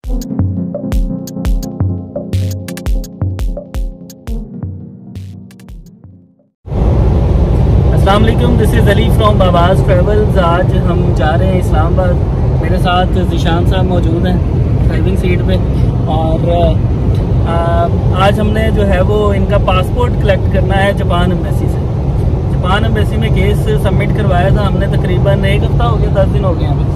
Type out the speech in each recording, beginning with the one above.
अस्सलाम वालेकुम, this is Ali from Babas travels. आज हम जा रहे हैं इस्लामाबाद। मेरे साथ ज़िशान साहब मौजूद हैं ड्राइविंग सीट पे। और आज हमने जो है वो इनका पासपोर्ट कलेक्ट करना है जापान एम्बेसी से। जापान एम्बेसी में केस सबमिट करवाया था हमने, तकरीबन 1 हफ्ता हो गया, 10 दिन हो गए हैं।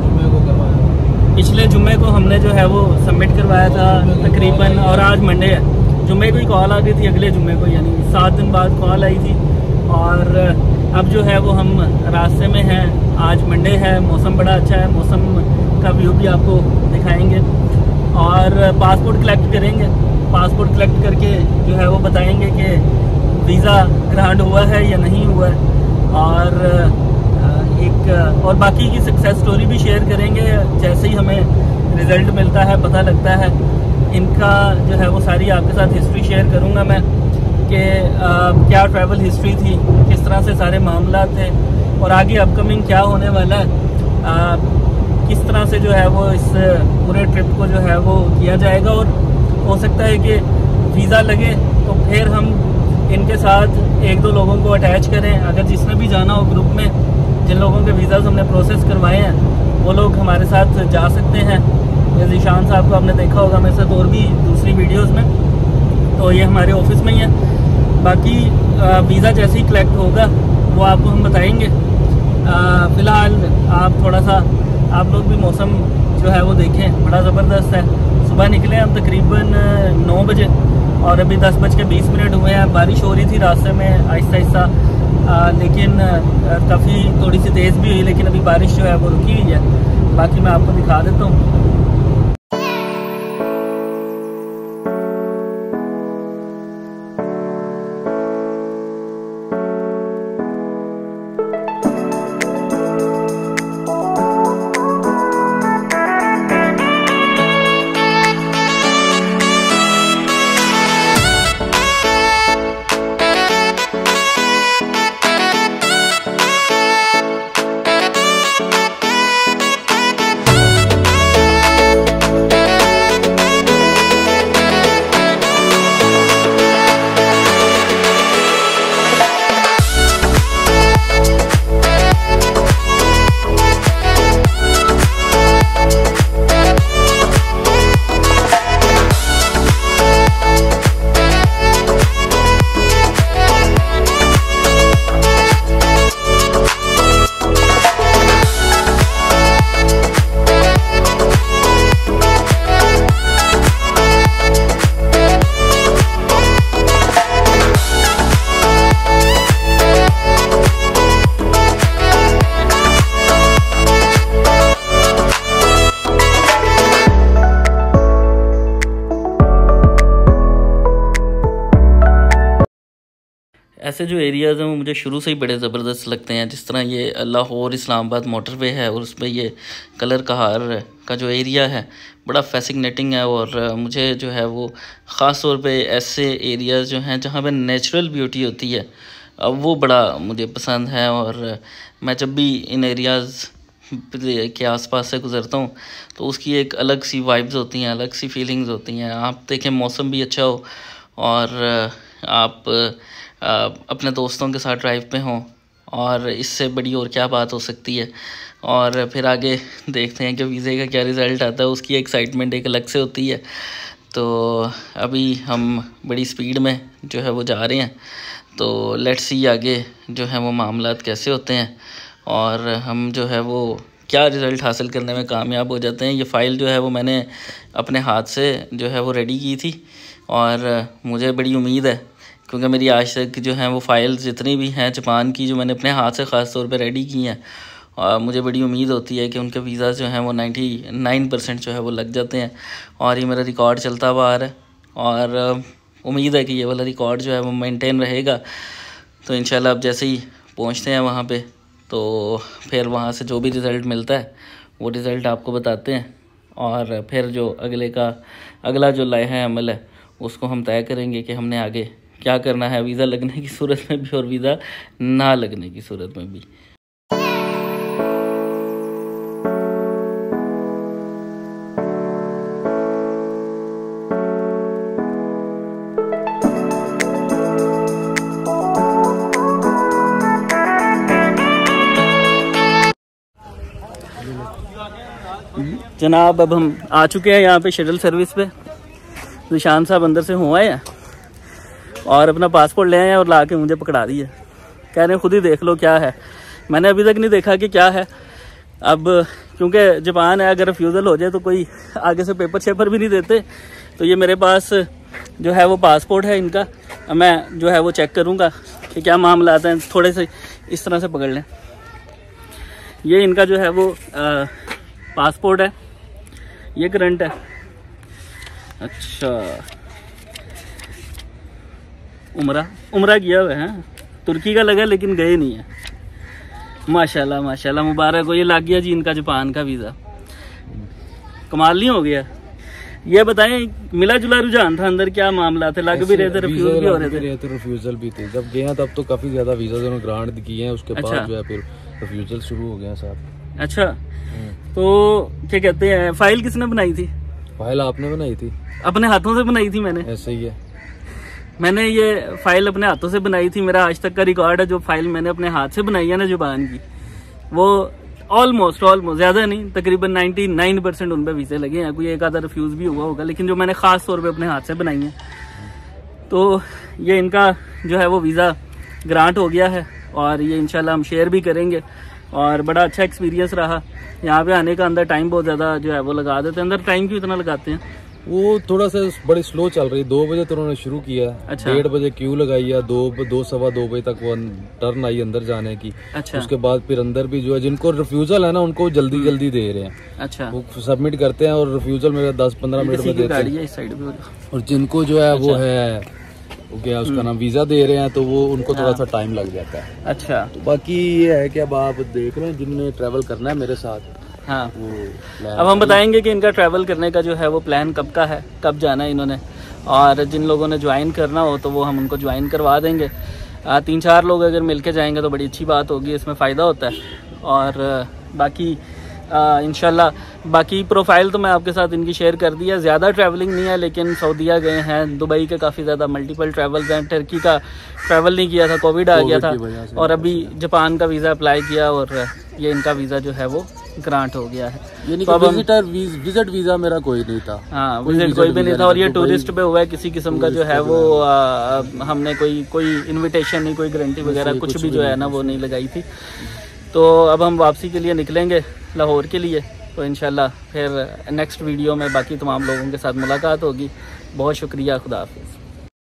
पिछले जुम्मे को हमने जो है वो सबमिट करवाया था तकरीबन, और आज मंडे है। जुम्मे को ही कॉल आ गई थी, अगले जुम्मे को यानी 7 दिन बाद कॉल आई थी। और अब जो है वो हम रास्ते में हैं। आज मंडे है, मौसम बड़ा अच्छा है, मौसम का व्यू भी आपको दिखाएंगे और पासपोर्ट कलेक्ट करेंगे। पासपोर्ट कलेक्ट करके जो है वो बताएंगे कि वीज़ा ग्रांट हुआ है या नहीं हुआ है, और और बाकी की सक्सेस स्टोरी भी शेयर करेंगे जैसे ही हमें रिज़ल्ट मिलता है, पता लगता है। इनका जो है वो सारी आपके साथ हिस्ट्री शेयर करूँगा मैं कि क्या ट्रैवल हिस्ट्री थी, किस तरह से सारे मामला थे, और आगे अपकमिंग क्या होने वाला है, किस तरह से जो है वो इस पूरे ट्रिप को जो है वो किया जाएगा। और हो सकता है कि वीज़ा लगे तो फिर हम इनके साथ 1-2 लोगों को अटैच करें। अगर जिसने भी जाना हो ग्रुप में, जिन लोगों के वीज़ाज़ हमने प्रोसेस करवाए हैं वो लोग हमारे साथ जा सकते हैं। ये ज़िशान साहब को आपने देखा होगा मेरे साथ और भी दूसरी वीडियोज़ में, तो ये हमारे ऑफिस में ही है। बाकी वीज़ा जैसे ही कलेक्ट होगा वो आपको हम बताएंगे। फ़िलहाल आप थोड़ा सा आप लोग भी मौसम जो है वो देखें, बड़ा ज़बरदस्त है। सुबह निकले हम तकरीबन 9 बजे और अभी 10:20 हुए हैं। बारिश हो रही थी रास्ते में आहिस्ता आहिस्ता, लेकिन काफ़ी थोड़ी सी तेज़ भी हुई, लेकिन अभी बारिश जो है वो रुकी हुई है। बाकी मैं आपको दिखा देता हूँ। ऐसे जो एरियाज़ हैं वो मुझे शुरू से ही बड़े ज़बरदस्त लगते हैं। जिस तरह ये लाहौर इस्लामाबाद मोटरवे है और उसमें ये कलर कहार का जो एरिया है बड़ा फैसिनेटिंग है। और मुझे जो है वो ख़ास तौर पे ऐसे एरियाज़ जो हैं जहाँ पे नेचुरल ब्यूटी होती है वो बड़ा मुझे पसंद है। और मैं जब भी इन एरियाज़ के आसपास से गुज़रता हूँ तो उसकी एक अलग सी वाइब्स होती हैं, अलग सी फीलिंग्स होती हैं। आप देखें मौसम भी अच्छा हो और आप अपने दोस्तों के साथ ड्राइव पे हों, और इससे बड़ी और क्या बात हो सकती है। और फिर आगे देखते हैं कि वीज़े का क्या रिज़ल्ट आता है, उसकी एक्साइटमेंट एक अलग से होती है। तो अभी हम बड़ी स्पीड में जो है वो जा रहे हैं, तो लेट्स सी आगे जो है वो मामलात कैसे होते हैं और हम जो है वो क्या रिज़ल्ट हासिल करने में कामयाब हो जाते हैं। ये फ़ाइल जो है वो मैंने अपने हाथ से जो है वो रेडी की थी, और मुझे बड़ी उम्मीद है क्योंकि मेरी आज तक जो हैं वो फ़ाइल्स जितनी भी हैं जापान की जो मैंने अपने हाथ से ख़ास तौर पे रेडी की हैं, और मुझे बड़ी उम्मीद होती है कि उनके वीज़ा जो हैं वो 99% जो है वो लग जाते हैं। और ये मेरा रिकॉर्ड चलता हुआ आ रहा है, और उम्मीद है कि ये वाला रिकॉर्ड जो है वो मेंटेन रहेगा। तो इंशाल्लाह अब जैसे ही पहुँचते हैं वहाँ पे, तो फिर वहाँ से जो भी रिज़ल्ट मिलता है वो रिज़ल्ट आपको बताते हैं, और फिर जो अगला जो लाइहा अमल है उसको हम तय करेंगे कि हमने आगे क्या करना है वीज़ा लगने की सूरत में भी और वीज़ा ना लगने की सूरत में भी। जनाब अब हम आ चुके हैं यहाँ पे शटल सर्विस पे। निशान साहब अंदर से हुआ है और अपना पासपोर्ट ले आए हैं और ला के मुझे पकड़ा दिया। कह रहे हैं खुद ही देख लो क्या है। मैंने अभी तक नहीं देखा कि क्या है। अब क्योंकि जापान है, अगर रिफ्यूज़ल हो जाए तो कोई आगे से पेपर शेपर भी नहीं देते। तो ये मेरे पास जो है वो पासपोर्ट है इनका। मैं जो है वो चेक करूँगा कि क्या मामला आता है। थोड़े से इस तरह से पकड़ लें। ये इनका जो है वो पासपोर्ट है, ये करंट है। अच्छा, उम्रा किया हुआ है, तुर्की का लगा लेकिन गए नहीं है। माशाल्लाह माशाल्लाह, मुबारक हो। ये लग गया जी इनका जापान का वीज़ा। कमाल नहीं हो गया। ये बताएं, मिला जुला रुझान था अंदर, क्या मामला थे? लग भी रहे थे, रिफ्यूज भी हो रहे थे। रिफ्यूजल भी थे। जब गए तब तो काफी ज्यादा वीजा उन्होंने ग्रांट किए हैं, उसके बाद जो है फिर रिफ्यूजल शुरू हो गया साहब। अच्छा, तो क्या कहते हैं, फाइल किसने बनाई थी? फाइल आपने बनाई थी? अपने हाथों से बनाई थी मैंने। ऐसे ही है, मैंने ये फाइल अपने हाथों से बनाई थी। मेरा आज तक का रिकॉर्ड है, जो फाइल मैंने अपने हाथ से बनाई है ना जुबान की, वो ऑलमोस्ट ज़्यादा नहीं, तकरीबन 99% उन पर वीज़े लगे हैं। कोई एक आधा रिफ्यूज़ भी हुआ होगा, लेकिन जो मैंने ख़ास तौर पे अपने हाथ से बनाई है, तो ये इनका जो है वो वीज़ा ग्रांट हो गया है। और ये इंशाल्लाह हम शेयर भी करेंगे। और बड़ा अच्छा एक्सपीरियंस रहा यहाँ पे आने का। अंदर टाइम बहुत ज़्यादा जो है वो लगा देते हैं। अंदर टाइम क्यों इतना लगाते हैं? वो थोड़ा सा बड़ी स्लो चल रही है। 2 बजे तो उन्होंने शुरू किया। अच्छा। 1:30 बजे क्यू लगाई है। 2 सवा 2 बजे तक वो टर्न आई अंदर जाने की। अच्छा। उसके बाद फिर अंदर भी जो है जिनको रिफ्यूजल है ना, उनको जल्दी जल्दी दे रहे हैं। अच्छा। वो सबमिट करते हैं और रिफ्यूजल मेरे 10-15 मिनट में देते हैं। इस साइड पे। और जिनको जो है वो है क्या उसका नाम वीजा दे रहे हैं, तो वो उनको थोड़ा सा टाइम लग जाता है। अच्छा। तो बाकी ये है कि अब आप देख रहे हैं जिनने ट्रैवल करना है मेरे साथ। हाँ, अब हम बताएंगे कि इनका ट्रैवल करने का जो है वो प्लान कब का है, कब जाना है इन्होंने। और जिन लोगों ने ज्वाइन करना हो तो वो हम उनको ज्वाइन करवा देंगे। 3-4 लोग अगर मिलके जाएंगे तो बड़ी अच्छी बात होगी, इसमें फ़ायदा होता है। और बाकी इंशाल्लाह बाकी प्रोफाइल तो मैं आपके साथ इनकी शेयर कर दिया। ज़्यादा ट्रैवलिंग नहीं है, लेकिन सऊदीया गए हैं, दुबई के काफ़ी ज़्यादा मल्टीपल ट्रैवल्स हैं। टर्की का ट्रैवल नहीं किया था, कोविड आ गया था, और अभी जापान का वीज़ा अप्लाई किया और ये इनका वीज़ा जो है वो ग्रांट हो गया है। तो अब विजिट वीज़ा मेरा कोई नहीं था। हाँ, विजिट कोई भी नहीं था। और ये टूरिस्ट पे हुआ है, किसी किस्म का जो है वो हमने कोई इन्विटेशन नहीं, कोई गारंटी वगैरह कुछ भी जो है ना वो नहीं लगाई थी। तो अब हम वापसी के लिए निकलेंगे लाहौर के लिए। तो इंशाल्लाह फिर नेक्स्ट वीडियो में बाकी तमाम लोगों के साथ मुलाकात होगी। बहुत शुक्रिया, खुदा हाफिज़।